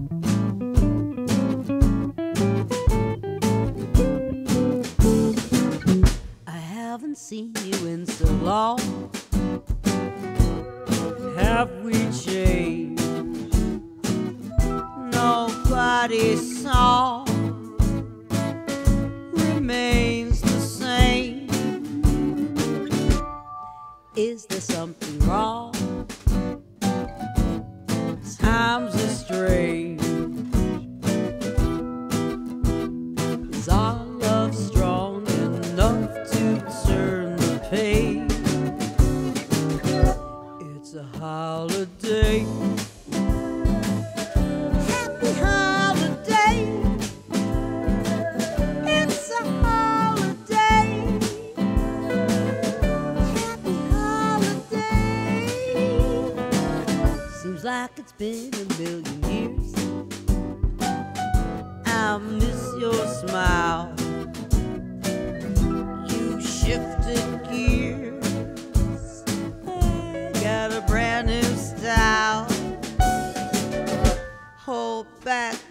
Haven't seen you in so long. Have we changed? Nobody's song remains the same. Is there something wrong? Times are strange. Is our love strong enough to turn the page? It's a holiday. Happy holiday. It's a holiday. Happy holiday. Seems like it's been a million years. I miss your smile. You shifted gears, got a brand new style. Hold back